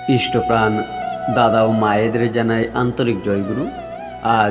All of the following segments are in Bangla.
ইষ্টপ্রাণ দাদা ও মায়েদের জানাই আন্তরিক জয়গুরু। আজ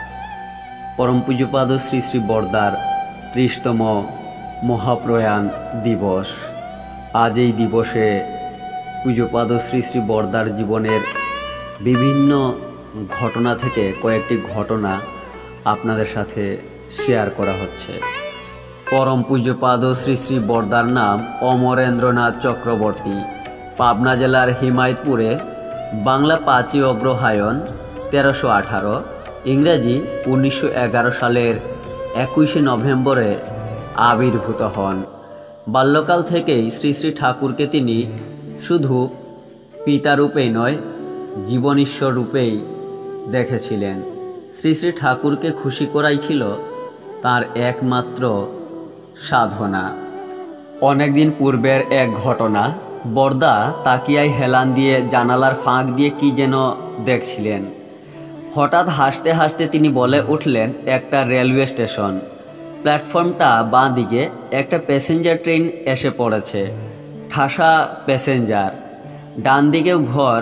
পরম পূজ্যপাদ শ্রী শ্রী বরদার 30তম মহাপ্রয়াণ দিবস। আজ এই দিবসে পূজ্যপাদ শ্রী শ্রী বরদার জীবনের বিভিন্ন ঘটনা থেকে কয়েকটি ঘটনা আপনাদের সাথে শেয়ার করা হচ্ছে। পরম পূজ্যপাদ শ্রী শ্রী বরদার নাম অমরেন্দ্রনাথ চক্রবর্তী। পাবনা জেলার হিমায়তপুরে বাংলা 5ই অগ্রহায়ণ 1318, ইংরেজি 1911 সালের 21শে নভেম্বরে আবির্ভূত হন। বাল্যকাল থেকেই শ্রী শ্রী ঠাকুরকে তিনি শুধু পিতারূপেই নয়, জীবনীশ্বর রূপেই দেখেছিলেন। শ্রী শ্রী ঠাকুরকে খুশি করাই ছিল তার একমাত্র সাধনা। অনেকদিন পূর্বের এক ঘটনা। বরদা তাকিয়ায় হেলান দিয়ে জানালার ফাঁক দিয়ে কি যেন দেখছিলেন। হঠাৎ হাসতে হাসতে তিনি বলে উঠলেন, একটা রেলওয়ে স্টেশন, প্ল্যাটফর্মটা বাঁ দিকে, একটা প্যাসেঞ্জার ট্রেন এসে পড়েছে, ঠাসা প্যাসেঞ্জার, ডান দিকেও ঘর,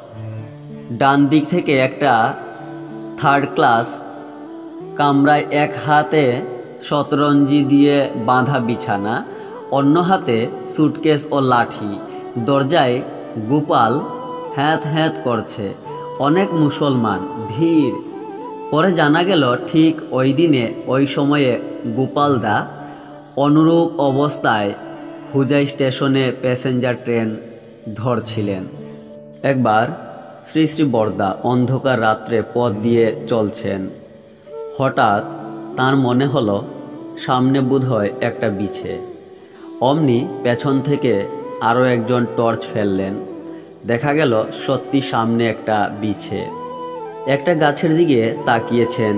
ডান দিক থেকে একটা 3rd ক্লাস কামরায় এক হাতে শতরঞ্জি দিয়ে বাঁধা বিছানা, অন্য হাতে সুটকেস ও লাঠি। দরজায় গোপাল হ্যাঁত হ্যাঁত করছে। অনেক মুসলমান, ভিড়। পরে জানা গেল ঠিক ওই দিনে ওই সময়ে গোপালদা অনুরূপ অবস্থায় হুজাই স্টেশনে প্যাসেঞ্জার ট্রেন ধরছিলেন। একবার শ্রী শ্রী বরদা অন্ধকার রাত্রে পথ দিয়ে চলছেন। হঠাৎ তার মনে হলো সামনে বোধহয় একটা বিছে। অমনি পেছন থেকে আরও একজন টর্চ ফেললেন। দেখা গেল সত্যি সামনে একটা বিছে। একটা গাছের দিকে তাকিয়েছেন।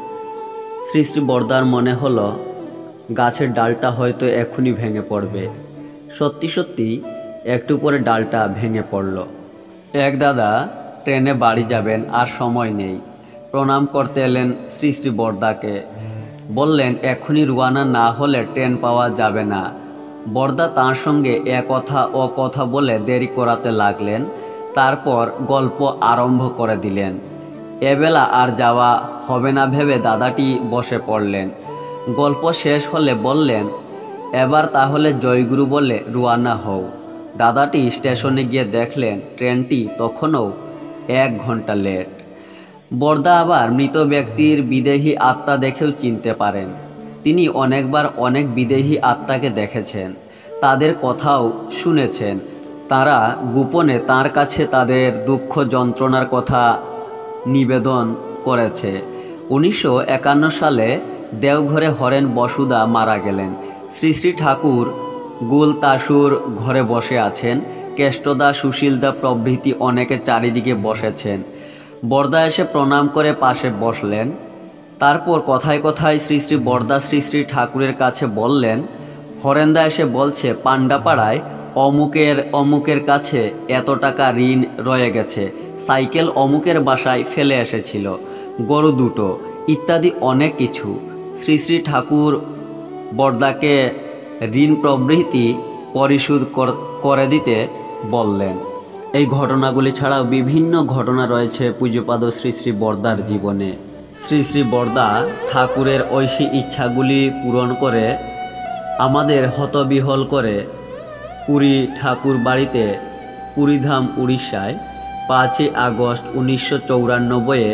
শ্রী শ্রী বরদার মনে হলো গাছের ডালটা হয়তো এখনই ভেঙে পড়বে। সত্যি সত্যি একটু পরে ডালটা ভেঙে পড়ল। এক দাদা ট্রেনে বাড়ি যাবেন, আর সময় নেই। প্রণাম করতে এলেন শ্রী শ্রী বরদাকে। বললেন, এখনই রওনা না হলে ট্রেন পাওয়া যাবে না। বরদা তাঁর সঙ্গে এ কথা ও কথা বলে দেরি করাতে লাগলেন। তারপর গল্প আরম্ভ করে দিলেন। এবেলা আর যাওয়া হবে না ভেবে দাদাটি বসে পড়লেন। গল্প শেষ হলে বললেন, এবার তাহলে জয়গুরু বলে রওনা হও। দাদাটি স্টেশনে গিয়ে দেখলেন ট্রেনটি তখনও 1 ঘন্টা লেট। বরদা আবার মৃত ব্যক্তির বিদেহী আত্মা দেখেও চিনতে পারেন। তিনি অনেকবার অনেক বিদেহী আত্মাকে দেখেছেন, তাদের কথাও শুনেছেন। তারা গোপনে তার কাছে তাদের দুঃখ যন্ত্রণার কথা নিবেদন করেছে। 1951 সালে দেওঘরে হরেন বসুদা মারা গেলেন। শ্রী শ্রী ঠাকুর গুল তাসুর ঘরে বসে আছেন। কেষ্টদা, সুশীলদা প্রভৃতি অনেকে চারিদিকে বসেছেন। বরদা এসে প্রণাম করে পাশে বসলেন। তারপর কথায় কথায় শ্রী শ্রী বরদা শ্রী শ্রী ঠাকুরের কাছে বললেন, হরেন্দা এসে বলছে পাণ্ডাপাড়ায় অমুকের কাছে এত টাকা ঋণ রয়ে গেছে, সাইকেল অমুকের বাসায় ফেলে এসেছিল, গরু 2টো, ইত্যাদি অনেক কিছু। শ্রী শ্রী ঠাকুর বরদাকে ঋণ প্রভৃতি পরিশোধ করে দিতে বললেন। এই ঘটনাগুলি ছাড়াও বিভিন্ন ঘটনা রয়েছে পূজ্যপাদ শ্রী শ্রী বরদার জীবনে। শ্রী শ্রী বরদা ঠাকুরের ঐশী ইচ্ছাগুলি পূরণ করে আমাদের হতবিহল করে পুরী ঠাকুর বাড়িতে পুরীধাম উড়িষ্যায় 5ই আগস্ট 1994-এ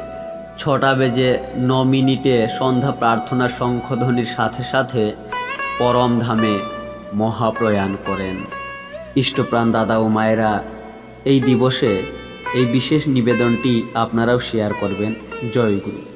6:09 সন্ধ্যা প্রার্থনা শঙ্খধ্বনির সাথে সাথে পরমধামে মহাপ্রয়াণ করেন। ইষ্টপ্রাণ দাদা ও মায়েরা, এই দিবসে এই বিশেষ নিবেদনটি আপনারাও শেয়ার করবেন। জয় গুরু।